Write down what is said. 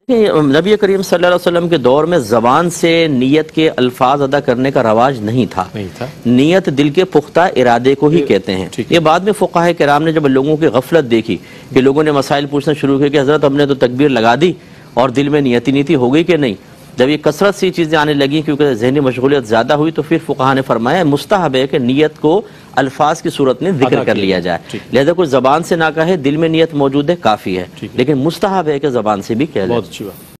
नबी करीम सल्लल्लाहु अलैहि वसल्लम के दौर में ज़बान से नियत के अल्फाज अदा करने का रवाज नहीं था। नियत दिल के पुख्ता इरादे को ही कहते हैं। ये बाद में फुक़हा किराम ने जब लोगों की गफलत देखी कि लोगों ने मसाइल पूछना शुरू किया कि हज़रत हमने तो तकबीर लगा दी और दिल में नियति नीति हो गई कि नहीं, जब ये कसरत सी चीज़ें आने लगी क्योंकि जहनी मशगूलियत ज़्यादा हुई, तो फिर फुक़हा ने फरमाया मुस्तहब है कि नियत को अल्फाज की सूरत में जिक्र कर लिया जाए। लिहाजा कोई ज़बान से ना कहे, दिल में नियत मौजूद है काफ़ी है, लेकिन मुस्तहब है कि ज़बान से भी कह ले। बहुत अच्छी बात।